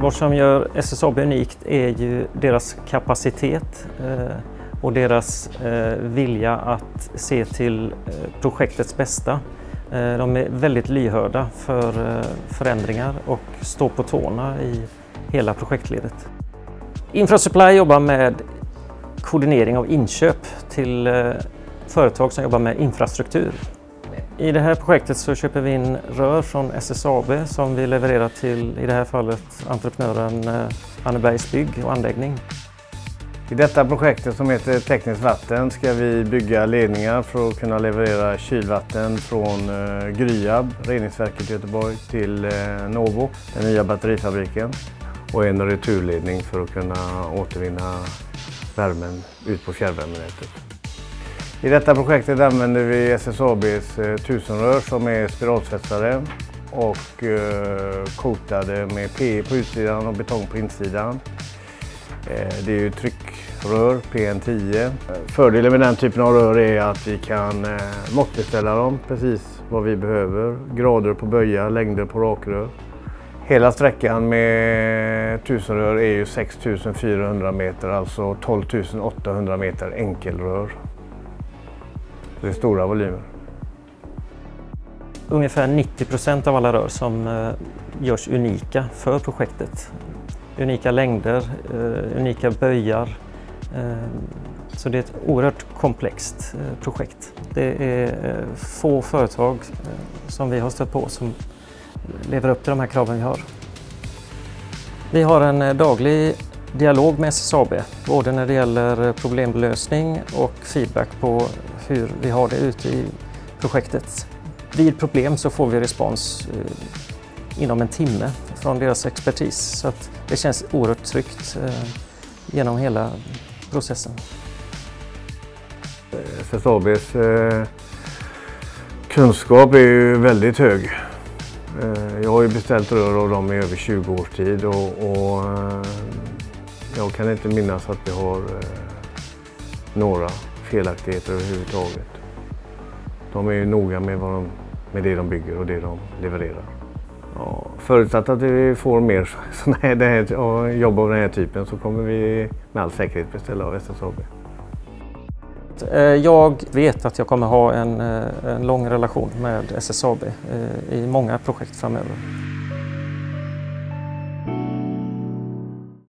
Vad som gör SSAB unikt är ju deras kapacitet och deras vilja att se till projektets bästa. De är väldigt lyhörda för förändringar och står på tårna i hela projektledet. Infrasupply jobbar med koordinering av inköp till företag som jobbar med infrastruktur. I det här projektet så köper vi in rör från SSAB som vi levererar till, i det här fallet, entreprenören Annebergs Bygg och Anläggning. I detta projektet som heter Tekniskt vatten ska vi bygga ledningar för att kunna leverera kylvatten från Gryab, reningsverket i Göteborg, till Novo, den nya batterifabriken, och en returledning för att kunna återvinna värmen ut på fjärrvärmenätet. I detta projektet använder vi SSABs 1000-rör som är spiralsvetsade och coatade med PE på utsidan och betong på insidan. Det är ju tryckrör, PN10. Fördelen med den typen av rör är att vi kan måttbeställa dem precis vad vi behöver. Grader på böja, längder på rakrör. Hela sträckan med 1000-rör är ju 6400 meter, alltså 12 800 meter enkelrör. Det är stora volymer. Ungefär 90% av alla rör som görs unika för projektet. Unika längder, unika böjar. Så det är ett oerhört komplext projekt. Det är få företag som vi har stött på som lever upp till de här kraven vi har. Vi har en daglig dialog med SSAB, både när det gäller problemlösning och feedback på hur vi har det ute i projektet. Vid problem så får vi respons inom en timme från deras expertis, så att det känns oerhört tryggt genom hela processen. SSABs kunskap är ju väldigt hög. Jag har ju beställt rör av dem i över 20 års tid och jag kan inte minnas att vi har några felaktigheter överhuvudtaget. De är ju noga med det de bygger och det de levererar. Ja, förutsatt att vi får mer jobb av den här typen så kommer vi med all säkerhet beställa av SSAB. Jag vet att jag kommer ha en lång relation med SSAB i många projekt framöver.